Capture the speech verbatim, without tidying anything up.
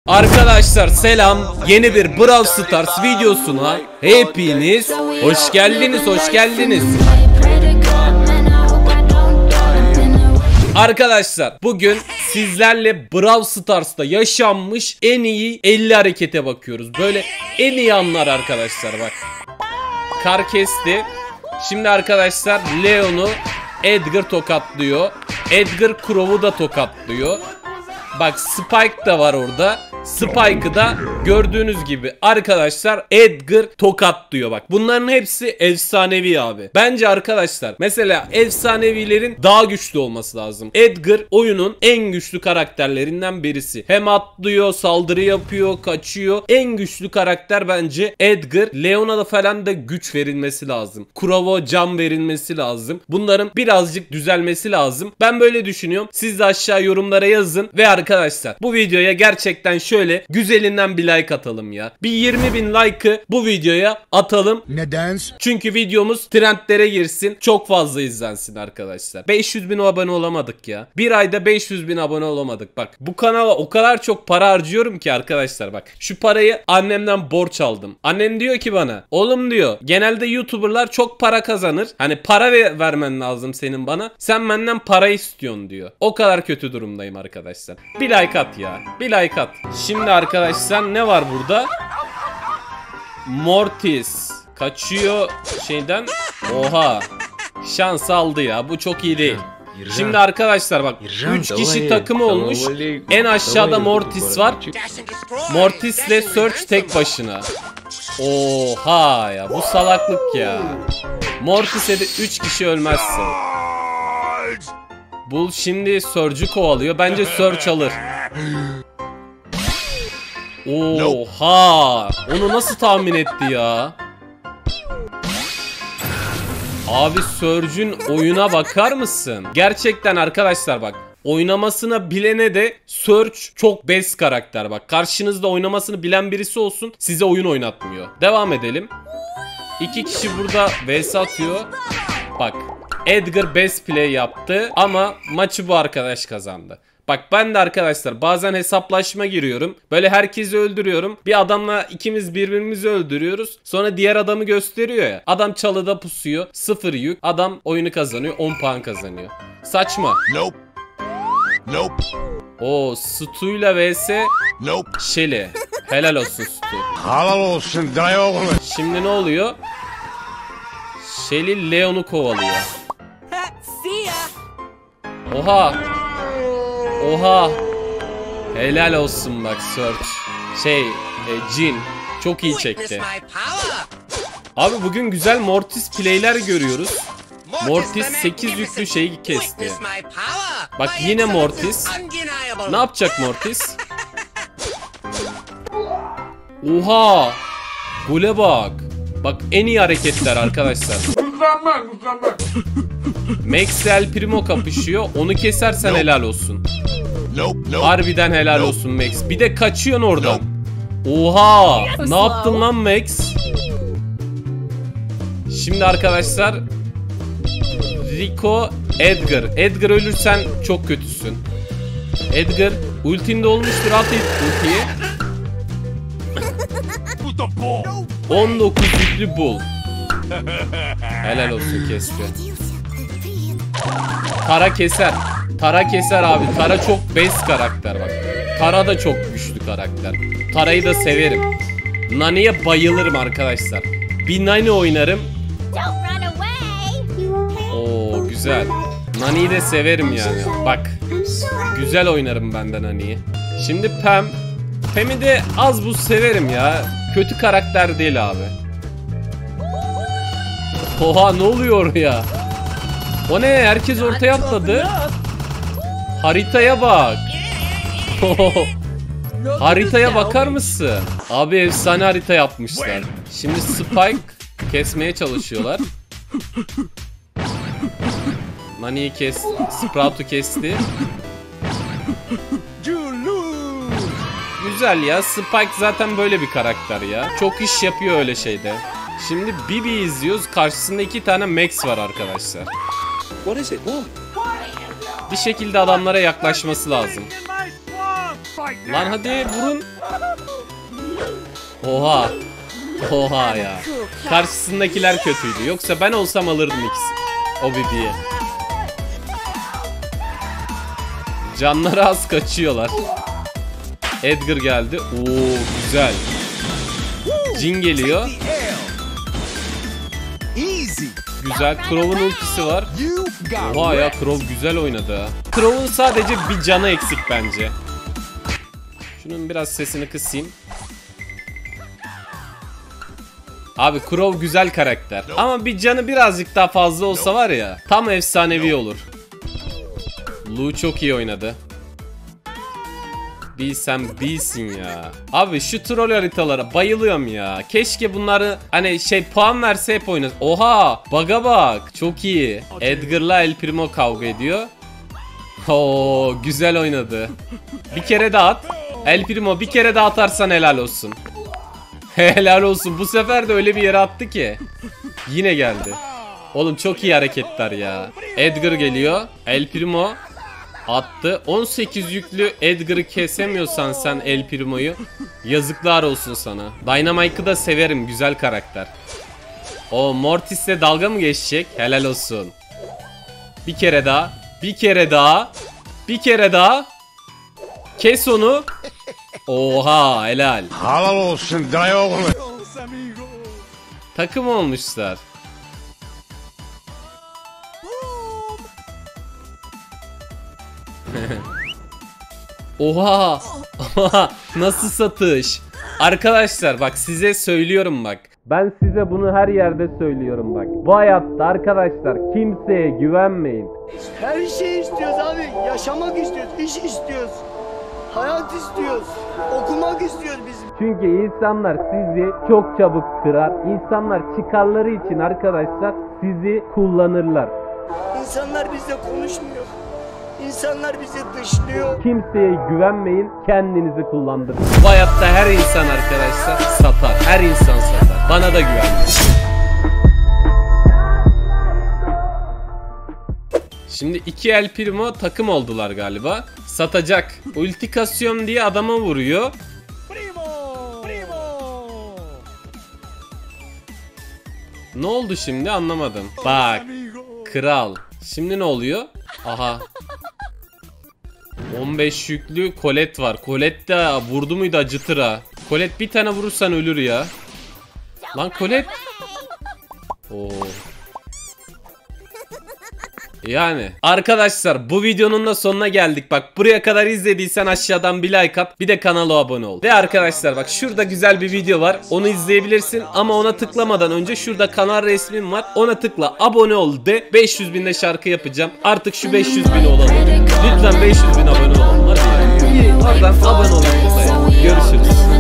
Arkadaşlar selam, yeni bir Brawl Stars videosuna hepiniz hoş geldiniz, hoş geldiniz. Arkadaşlar bugün sizlerle Brawl Stars'ta yaşanmış en iyi elli harekete bakıyoruz. Böyle en iyi anlar arkadaşlar, bak. Kar kesti. Şimdi arkadaşlar Leon'u Edgar tokatlıyor. Edgar Crow'u da tokatlıyor. Bak Spike da var orada. Spike'ı da gördüğünüz gibi arkadaşlar Edgar tokatlıyor bak. Bunların hepsi efsanevi abi. Bence arkadaşlar mesela efsanevilerin daha güçlü olması lazım. Edgar oyunun en güçlü karakterlerinden birisi. Hem atlıyor, saldırı yapıyor, kaçıyor. En güçlü karakter bence Edgar. Leon'a da falan da güç verilmesi lazım. Crow'a can verilmesi lazım. Bunların birazcık düzelmesi lazım. Ben böyle düşünüyorum. Siz de aşağı yorumlara yazın. Ve arkadaşlar bu videoya gerçekten şöyle güzelinden bir like atalım ya. Bir yirmi bin like'ı bu videoya atalım. Neden? Çünkü videomuz trendlere girsin. Çok fazla izlensin arkadaşlar. beş yüz bin abone olamadık ya. Bir ayda beş yüz bin abone olamadık. Bak bu kanala o kadar çok para harcıyorum ki arkadaşlar bak. Şu parayı annemden borç aldım. Annem diyor ki bana, oğlum diyor, genelde YouTuber'lar çok para kazanır. Hani para ver vermen lazım senin bana. Sen benden para istiyorsun diyor. O kadar kötü durumdayım arkadaşlar. Bir like at ya. Bir like at. Şimdi arkadaşlar ne var burada? Mortis kaçıyor şeyden. Oha. Şans aldı ya. Bu çok iyi değil. Şimdi arkadaşlar bak, üç kişi takım olmuş. En aşağıda Mortis var. Mortis'le Surge tek başına. Oha ya, bu salaklık ya. Mortis'e de üç kişi ölmezsin. Bull şimdi Surge'ü kovalıyor. Bence Surge alır. Oha! Onu nasıl tahmin etti ya? Abi Surge'ün oyuna bakar mısın? Gerçekten arkadaşlar bak, oynamasını bilene de Surge çok best karakter bak. Karşınızda oynamasını bilen birisi olsun, size oyun oynatmıyor. Devam edelim. İki kişi burada vs atıyor. Bak Edgar best play yaptı ama maçı bu arkadaş kazandı. Bak ben de arkadaşlar bazen hesaplaşma giriyorum. Böyle herkesi öldürüyorum. Bir adamla ikimiz birbirimizi öldürüyoruz. Sonra diğer adamı gösteriyor ya. Adam çalıda pusuyor. Sıfır yük. Adam oyunu kazanıyor. on puan kazanıyor. Saçma. Nope. Nope. Oo, Stu'yla vs Nope. Shelly. Helal olsun Stu. Halal olsun dayı oğlu. Şimdi ne oluyor? Shelly Leon'u kovalıyor. Oha. Oha. Helal olsun bak Surge. Şey, e, Jin çok iyi çekti. Abi bugün güzel Mortis play'ler görüyoruz. Mortis sekiz yüklü şeyi kesti. Bak yine Mortis. Ne yapacak Mortis? Oha. Gole bak. Bak en iyi hareketler arkadaşlar. Max El Primo kapışıyor. Onu kesersen helal olsun. Harbiden helal olsun Max. Bir de kaçıyorsun oradan. Oha. Ne yaptın lan Max? Şimdi arkadaşlar Rico Edgar. Edgar ölürsen çok kötüsün. Edgar ultinde olmuştur, at ultiyi. on dokuz yüklü Bull. Helal olsun, kesti. Tara keser. Tara keser abi. Tara çok best karakter bak. Tara da çok güçlü karakter. Tara'yı da severim. Nani'ye bayılırım arkadaşlar. Bir Nani oynarım. Oo güzel. Nani'yi de severim yani. Bak. Güzel oynarım ben de Nani'yi. Şimdi Pam. Pam'i de az buz severim ya. Kötü karakter değil abi. Oha ne oluyor ya? O ne? Herkes ortaya atladı. Haritaya bak. Haritaya bakar mısın? Abi efsane harita yapmışlar. Şimdi Spike kesmeye çalışıyorlar. Nani'yi kes, Sprout'u kesti. Güzel ya. Spike zaten böyle bir karakter ya. Çok iş yapıyor öyle şeyde. Şimdi Bibi izliyoruz. Karşısında iki tane Max var arkadaşlar. Bir şekilde adamlara yaklaşması lazım. Lan hadi vurun. Oha. Oha ya. Karşısındakiler kötüydü. Yoksa ben olsam alırdım ikisi. O Bibi'yi. Canları az, kaçıyorlar. Edgar geldi. Oo güzel. Jin geliyor. Güzel. Crow'un ultisi var. Oha ya, Crow güzel oynadı ha. Crow'un sadece bir canı eksik bence. Şunun biraz sesini kısayım. Abi Crow güzel karakter. Ama bir canı birazcık daha fazla olsa var ya, tam efsanevi olur. Lu çok iyi oynadı. Bilsem bilsin ya. Abi şu troll haritalara bayılıyorum ya. Keşke bunları hani şey puan verse hep oynasın. Oha, bug'a bak. Çok iyi. Edgar'la El Primo kavga ediyor. Oo güzel oynadı. Bir kere daha at. El Primo bir kere daha atarsan helal olsun. Helal olsun. Bu sefer de öyle bir yere attı ki. Yine geldi. Oğlum çok iyi hareketler ya. Edgar geliyor. El Primo attı. on sekiz yüklü Edgar'ı kesemiyorsan sen El Primo'yu, yazıklar olsun sana. Dynamite'ı da severim. Güzel karakter. O Mortis'le dalga mı geçecek? Helal olsun. Bir kere daha. Bir kere daha. Bir kere daha. Kes onu. Oha helal. Halal olsun dayı oğlu. Takım olmuşlar. Oha. Oha. Nasıl satış? Arkadaşlar bak size söylüyorum bak. Ben size bunu her yerde söylüyorum bak. Bu hayatta arkadaşlar kimseye güvenmeyin. Her şeyi istiyoruz abi. Yaşamak istiyoruz, iş istiyoruz. Hayat istiyoruz. Okumak istiyoruz biz. Çünkü insanlar sizi çok çabuk kırar. İnsanlar çıkarları için arkadaşlar sizi kullanırlar. İnsanlar bizle konuşmuyor. İnsanlar bizi dışlıyor. Kimseye güvenmeyin, kendinizi kullandırın. Bu hayatta her insan arkadaşlar satar. Her insan satar. Bana da güvenmeyin. Şimdi iki El Primo takım oldular galiba. Satacak. Ultikasyon diye adama vuruyor. Ne oldu şimdi anlamadım. Bak. Kral. Şimdi ne oluyor? Aha. on beş yüklü Colette var. Colette de vurdu muydu acıtır ha. Colette bir tane vurursan ölür ya. Lan Colette. Oo. Yani arkadaşlar bu videonun da sonuna geldik. Bak buraya kadar izlediysen aşağıdan bir like at, bir de kanala abone ol. Ve arkadaşlar bak şurada güzel bir video var, onu izleyebilirsin. Ama ona tıklamadan önce şurada kanal resmim var, ona tıkla, abone ol de. Beş yüz binde şarkı yapacağım. Artık şu beş yüz bin olalım. Lütfen beş yüz bin abone olalım. Hadi ya. Oradan abone olun. Görüşürüz.